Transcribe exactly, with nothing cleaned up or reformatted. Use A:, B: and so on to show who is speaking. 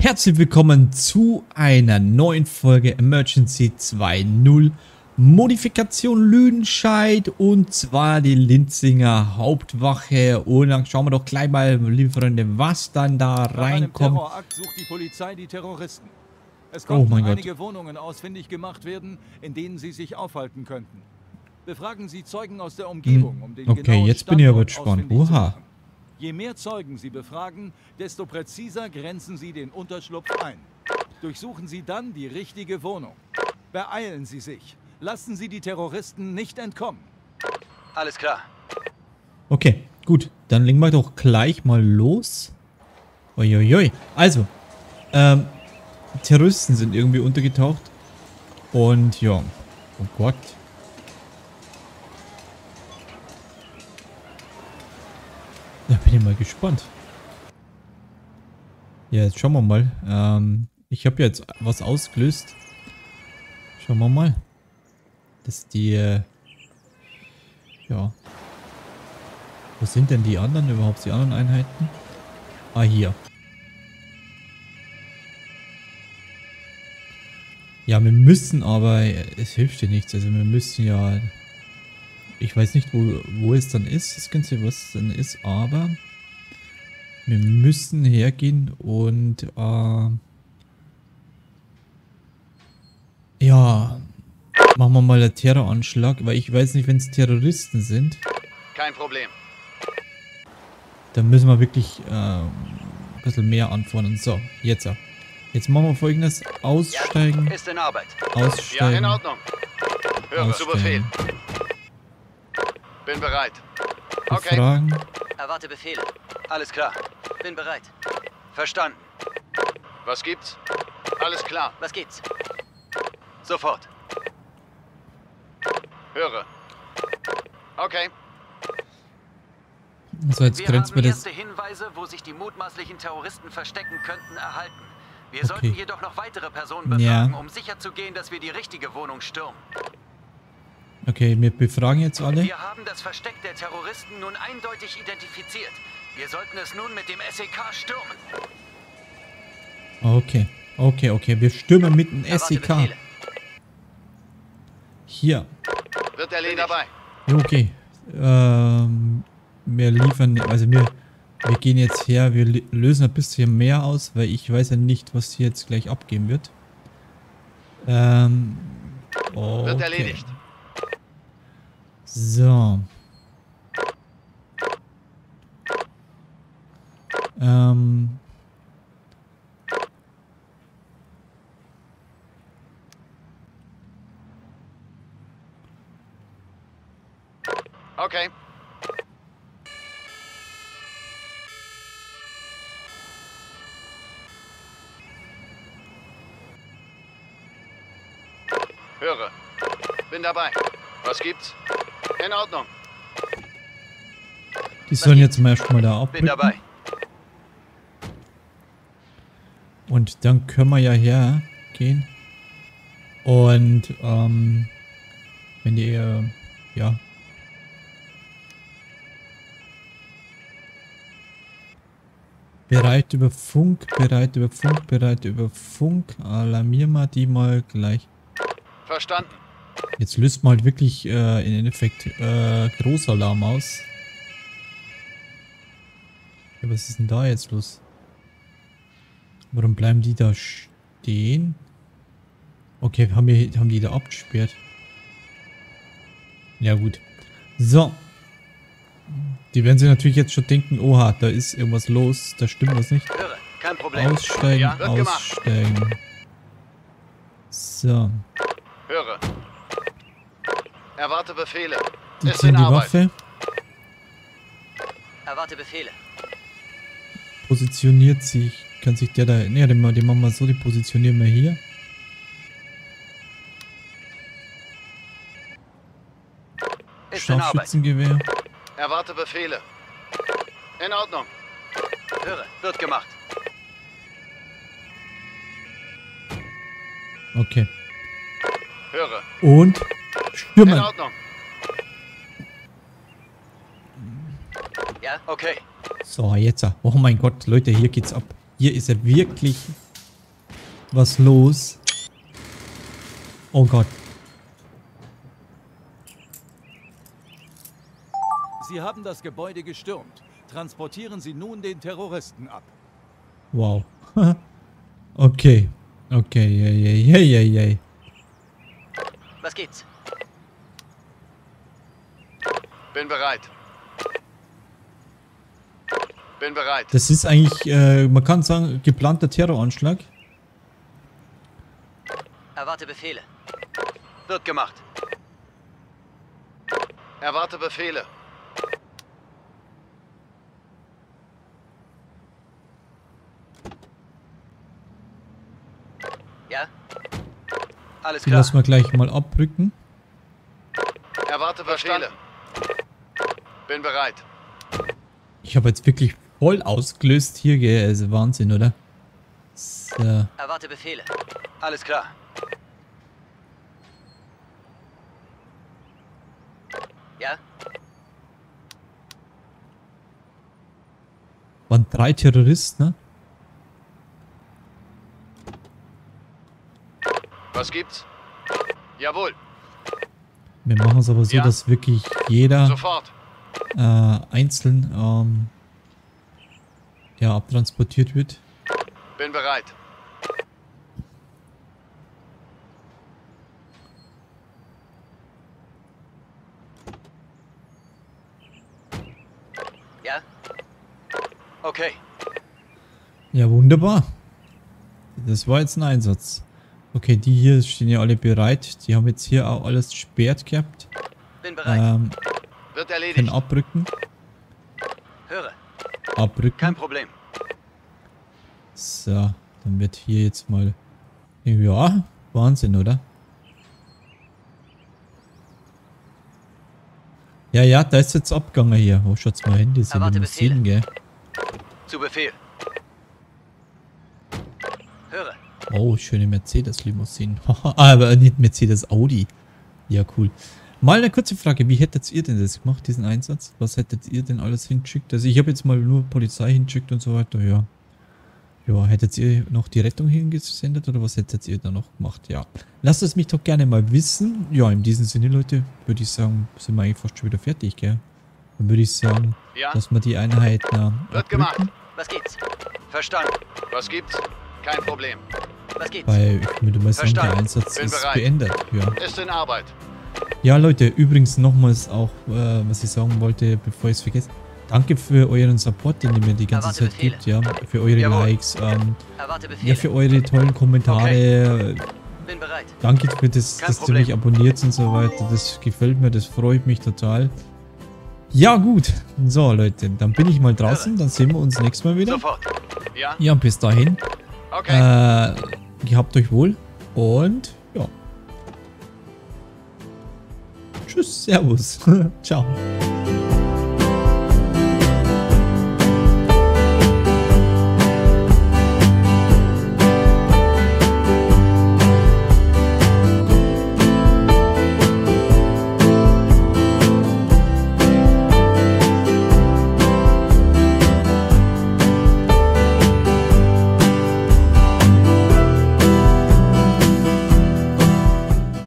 A: Herzlich willkommen zu einer neuen Folge Emergency zwei Punkt null Modifikation Lüdenscheid, und zwar die Linzinger Hauptwache. Und dann schauen wir doch gleich mal, liebe Freunde, was dann da reinkommt.
B: Nach einem Terrorakt sucht die Polizei die Terroristen. Es
A: Oh
B: konnten
A: mein Gott.
B: einige Wohnungen ausfindig gemacht werden, in denen sie sich aufhalten könnten. Befragen Sie Zeugen aus der Umgebung, um den
A: Okay,
B: genauen
A: jetzt bin ich aber
B: Standort
A: gespannt.
B: ausfindig zu
A: Oha.
B: machen. Je mehr Zeugen Sie befragen, desto präziser grenzen Sie den Unterschlupf ein. Durchsuchen Sie dann die richtige Wohnung. Beeilen Sie sich. Lassen Sie die Terroristen nicht entkommen.
C: Alles klar.
A: Okay, gut. Dann legen wir doch gleich mal los. Uiuiui. Also, ähm, Terroristen sind irgendwie untergetaucht. Und ja, oh Gott. Da bin ich mal gespannt. Ja, jetzt schauen wir mal. Ähm, ich habe jetzt was ausgelöst. Schauen wir mal. Dass die, äh, ja. Wo sind denn die anderen überhaupt, die anderen Einheiten? Ah, hier. Ja, wir müssen aber, es hilft dir nichts. Also wir müssen ja, ich weiß nicht, wo, wo es dann ist, das Ganze, was es dann ist, aber wir müssen hergehen und, äh, ja, machen wir mal einen Terroranschlag, weil ich weiß nicht, wenn es Terroristen sind,
C: Kein Problem.
A: dann müssen wir wirklich äh, ein bisschen mehr anfordern. So, jetzt. Jetzt machen wir Folgendes. Aussteigen.
C: Ja, ist in Arbeit.
A: Aussteigen.
C: Ja, in Ordnung. Höre zu Befehl.
A: Aussteigen.
C: Bin bereit. Okay.
A: Befragen.
D: Erwarte Befehle.
C: Alles klar.
D: Bin bereit.
C: Verstanden. Was gibt's? Alles klar.
D: Was geht's?
C: Sofort. Höre. Okay.
A: So, jetzt
D: Wir
A: grenzen
D: haben
A: wir das.
D: erste Hinweise, wo sich die mutmaßlichen Terroristen verstecken könnten, erhalten. Wir
A: Okay.
D: sollten jedoch noch weitere Personen
A: Ja.
D: befragen, um sicherzugehen, dass wir die richtige Wohnung stürmen.
A: Okay, wir befragen jetzt alle.
D: Wir haben das Versteck der Terroristen nun eindeutig identifiziert. Wir sollten es nun mit dem S E K stürmen.
A: Okay. Okay, okay. Wir stürmen mit dem S E
D: Erwarte
A: K.
D: Befehle.
A: Hier.
C: Wird erledigt. Dabei.
A: Okay. Ähm, wir liefern, also wir, wir gehen jetzt her, wir lösen ein bisschen mehr aus, weil ich weiß ja nicht, was hier jetzt gleich abgehen wird. Ähm, okay.
C: Wird erledigt.
A: So. Ähm.
C: Okay. Höre. Bin dabei. Was gibt's? In Ordnung.
A: Die sollen jetzt mal erstmal da
C: Bin
A: abrücken.
C: dabei.
A: Und dann können wir ja hergehen. Und, ähm, wenn die, äh, ja. Bereit über Funk, bereit über Funk, bereit über Funk. Alarmieren wir die mal gleich.
C: Verstanden.
A: Jetzt löst man halt wirklich äh, im Endeffekt äh, Großalarm aus. Ja, was ist denn da jetzt los? Warum bleiben die da stehen? Okay, haben, wir, haben die da abgesperrt? Ja gut. So. Die werden sich natürlich jetzt schon denken, oha, da ist irgendwas los, da stimmt was nicht.
C: Höre. Kein Problem.
A: Aussteigen,
C: Ja, wird gemacht.
A: aussteigen. So.
C: Höre. Erwarte Befehle.
A: Die
C: Ist
A: ziehen
C: in
A: die
C: Arbeit.
A: Waffe.
D: Erwarte Befehle.
A: Positioniert sich. Kann sich der da... Ne, den, den machen wir so, die positionieren wir hier.
C: Ist in Arbeit.
A: Scharfschützengewehr.
C: Erwarte Befehle. In Ordnung. Höre. Wird gemacht.
A: Okay.
C: Höre.
A: Und
C: In
A: stürmen.
C: Ordnung.
D: Ja?
C: Okay.
A: So, jetzt. Oh mein Gott, Leute, hier geht's ab. Hier ist er wirklich was los? Oh Gott.
B: Sie haben das Gebäude gestürmt. Transportieren Sie nun den Terroristen ab.
A: Wow. Okay. Okay, yay, yay, yay, yay, yay.
D: Was gibt's?
C: Bin bereit. Bin bereit.
A: Das ist eigentlich, äh, man kann sagen, geplanter Terroranschlag.
D: Erwarte Befehle.
C: Wird gemacht. Erwarte Befehle.
D: Ja? Alles
A: Die
D: klar.
A: lassen wir gleich mal abrücken.
C: Erwarte Befehle. Bin bereit.
A: Ich habe jetzt wirklich voll ausgelöst hier, gell? Also Wahnsinn, oder? So.
D: Erwarte Befehle. Alles klar. Ja?
A: Waren drei Terroristen, ne?
C: Was gibt's? Jawohl.
A: Wir machen es aber so,
C: Ja.
A: dass wirklich jeder
C: Sofort.
A: äh, einzeln ähm, ja, abtransportiert wird.
C: Bin bereit.
D: Ja? Okay.
A: Ja, wunderbar. Das war jetzt ein Einsatz. Okay, die hier stehen ja alle bereit. Die haben jetzt hier auch alles gesperrt gehabt.
D: Bin bereit.
A: Ähm,
C: Wird
A: können
C: erledigt.
A: abrücken.
D: Höre.
A: Abrücken.
D: Kein Problem.
A: So, dann wird hier jetzt mal... Ja, Wahnsinn, oder? Ja, ja, da ist jetzt Abganger hier. Oh, schaut's mal hin, diese
D: Erwarte
A: Limousinen, gell?
D: Zu Befehl. Höre.
A: Oh, schöne Mercedes-Limousinen. Aber nicht Mercedes, Audi. Ja, cool. Mal eine kurze Frage. Wie hättet ihr denn das gemacht, diesen Einsatz? Was hättet ihr denn alles hingeschickt? Also ich habe jetzt mal nur Polizei hingeschickt und so weiter, ja. Ja, hättet ihr noch die Rettung hingesendet oder was hättet ihr da noch gemacht? Ja. Lasst es mich doch gerne mal wissen. Ja, in diesem Sinne, Leute, würde ich sagen, sind wir eigentlich fast schon wieder fertig, gell? Dann würde ich sagen,
C: Ja.
A: dass wir die Einheiten äh,
C: Wird gemacht.
D: Was gibt's? Verstanden.
C: Was gibt's? Kein Problem.
D: Was gibt's?
A: weil ich würde mal sagen, der
D: Verstanden.
A: Einsatz
C: Bin
A: ist
C: bereit.
A: beendet. Ja.
C: Ist in Arbeit.
A: Ja, Leute, übrigens nochmals auch, äh, was ich sagen wollte, bevor ich es vergesse. Danke für euren Support, den ihr mir die ganze
D: Erwarte
A: Zeit
D: Befehle.
A: gibt, ja. Für eure
D: Jawohl.
A: Likes, ähm,
D: Erwarte Befehle.
A: ja, für eure tollen Kommentare.
D: Bin bereit.
A: Danke für das,
D: Kein
A: dass ihr
D: Problem.
A: mich abonniert und so weiter. Das gefällt mir, das freut mich total. Ja, gut. So, Leute, dann bin ich mal draußen. Dann sehen wir uns nächstes Mal wieder.
D: Sofort.
C: Ja?
A: Ja, bis dahin.
C: Okay.
A: Äh, gehabt euch wohl. Und, ja. Tschüss, Servus. Ciao.